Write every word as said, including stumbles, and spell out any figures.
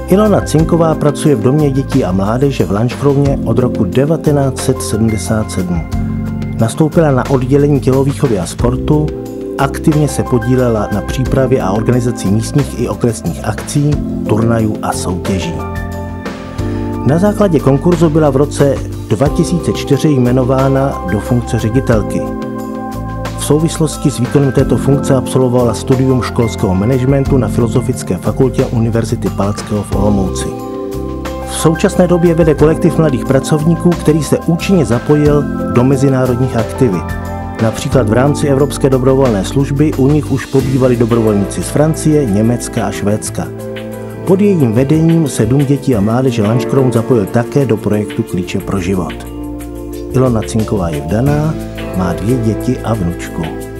Ilona Cinková pracuje v Domě dětí a mládeže v Lanškrovně od roku devatenáct set sedmdesát sedm. Nastoupila na oddělení tělovýchovy a sportu, aktivně se podílela na přípravě a organizaci místních i okresních akcí, turnajů a soutěží. Na základě konkurzu byla v roce dva tisíce čtyři jmenována do funkce ředitelky. V souvislosti s výkonem této funkce absolvovala studium školského managementu na Filozofické fakultě Univerzity Palackého v Olomouci. V současné době vede kolektiv mladých pracovníků, který se účinně zapojil do mezinárodních aktivit. Například v rámci Evropské dobrovolné služby u nich už pobývali dobrovolníci z Francie, Německa a Švédska. Pod jejím vedením se Dům dětí a mládeže Lanškroun zapojil také do projektu Klíče pro život. Ilona Cinková je vdaná, má dvě děti a vnučku.